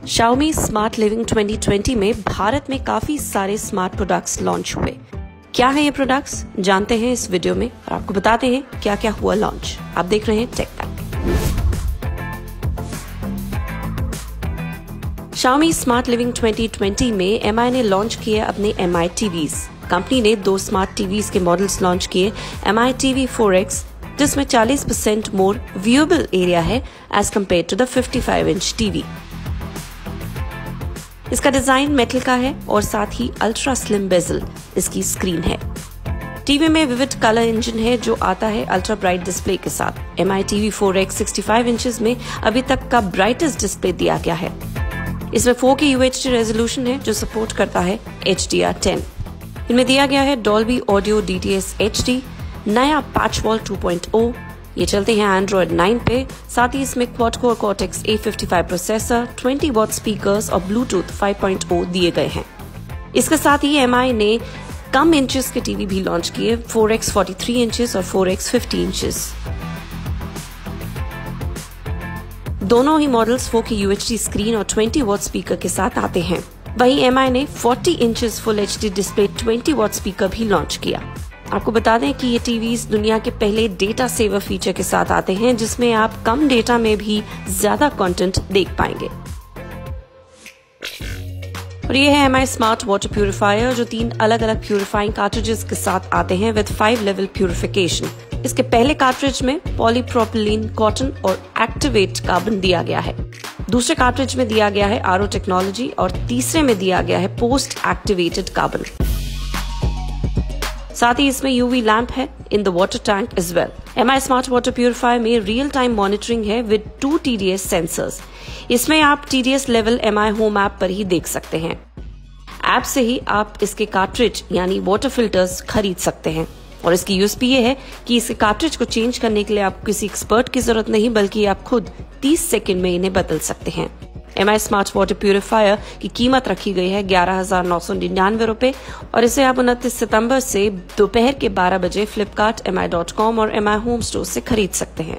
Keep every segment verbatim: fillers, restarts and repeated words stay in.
Xiaomi smart living twenty twenty में भारत में काफी सारे स्मार्ट प्रोडक्ट्स लॉन्च हुए। क्या है ये प्रोडक्ट्स, जानते हैं इस वीडियो में और आपको बताते हैं क्या क्या हुआ लॉन्च। आप देख रहे हैं tech pack. Xiaomi smart living twenty twenty में एम आई ने लॉन्च किए अपने एम आई टीवीज। कंपनी ने दो स्मार्ट टीवीज के मॉडल्स लॉन्च किए, M I T V four X जिसमें चालीस परसेंट मोर व्यूएबल एरिया है as compare to the fifty five inch TV. इसका डिजाइन मेटल का है और साथ ही अल्ट्रा स्लिम बेजल इसकी स्क्रीन है। टीवी में विविड कलर इंजन है जो आता है अल्ट्रा ब्राइट डिस्प्ले के साथ। M I T V four X sixty five inches में अभी तक का ब्राइटेस्ट डिस्प्ले दिया गया है। इसमें four K U H D resolution है जो सपोर्ट करता है एच डी आर टेन। इनमें दिया गया है Dolby audio D T S H D, नया patch wall two point O, ये चलते हैं एंड्रॉयड नाइन पे। साथ ही इसमें quad core Cortex A fifty five processor, twenty watt speakers और ब्लूटूथ फाइव पॉइंट ओ दिए गए हैं। इसके साथ ही एम आई ने कम इंचेस के टीवी भी लॉन्च किए, four X forty three inches और फोर एक्स फिफ्टी इंचेस। दोनों ही models four K U H D screen और ट्वेंटी वॉट स्पीकर के साथ आते हैं। वहीं एम आई ने forty inches full H D display twenty watt speaker भी लॉन्च किया। आपको बता दें कि ये टीवीज दुनिया के पहले डेटा सेवर फीचर के साथ आते हैं जिसमें आप कम डेटा में भी ज्यादा कंटेंट देख पाएंगे। और ये है M I smart water purifier जो तीन अलग अलग प्यूरिफाइंग कार्ट्रिजेस के साथ आते हैं विद फाइव लेवल प्यूरिफिकेशन। इसके पहले कार्ट्रिज में पॉलीप्रोपिलीन कॉटन और एक्टिवेट कार्बन दिया गया है। दूसरे कार्ट्रिज में दिया गया है आर ओ टेक्नोलॉजी और तीसरे में दिया गया है पोस्ट एक्टिवेटेड कार्बन। साथ ही इसमें यूवी लैंप है in the water tank as well. M I smart water purifier में रियल टाइम मॉनिटरिंग है with two T D S sensors. इसमें आप T D S level M I home app पर ही देख सकते हैं। ऐप से ही आप इसके कार्ट्रिज यानी वाटर फिल्टर्स खरीद सकते हैं। और इसकी यूएसपी ये है कि इसके कार्ट्रिज को चेंज करने के लिए आपको किसी एक्सपर्ट की जरूरत नहीं, बल्कि आप खुद तीस सेकंड में इन्हें बदल सकते हैं। M I smart water purifier की कीमत रखी गई है ग्यारह हजार नौ सौ निन्यानवे रूपए और इसे आप उनतीस सितंबर से दोपहर के बारह बजे Flipkart, M I dot com और एम आई होम स्टोर से खरीद सकते हैं।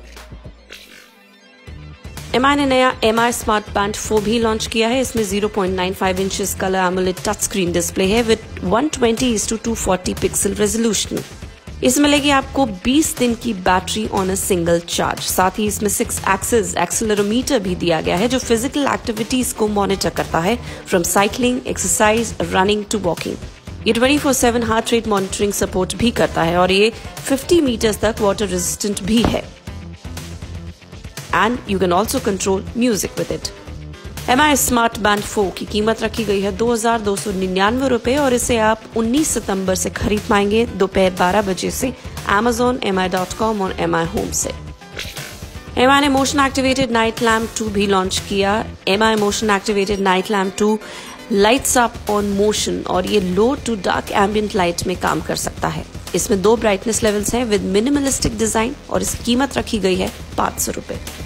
एम आई ने नया M I smart band four भी लॉन्च किया है। इसमें zero point nine five inches colour AMOLED touch screen display है with one twenty is to two forty pixel resolution. इसमें लगी आपको बीस दिन की battery on a single charge. साथ ही इसमें सिक्स एक्सिस एक्सेलरोमीटर भी दिया गया है जो फिजिकल एक्टिविटीज को मॉनिटर करता है from cycling, exercise, running to walking. ये twenty four seven heart rate monitoring support भी करता है और ये फिफ्टी मीटर्स तक वाटर रेजिस्टेंट भी है। And you can also control music with it. M I smart band four की कीमत रखी गई है दो हजार दो सौ निन्यानवे रूपए और इसे आप उन्नीस सितंबर से खरीद पाएंगे दोपहर बारह बजे से Amazon, M I dot com और एम आई होम से। एम आई ने motion activated night lamp two भी लॉन्च किया। M I motion activated night lamp two lights up on motion और ये low to dark ambient light में काम कर सकता है। इसमें दो ब्राइटनेस लेवल्स हैं विद मिनिमलिस्टिक डिजाइन और इसकी कीमत रखी गई है पांच सौ रूपये।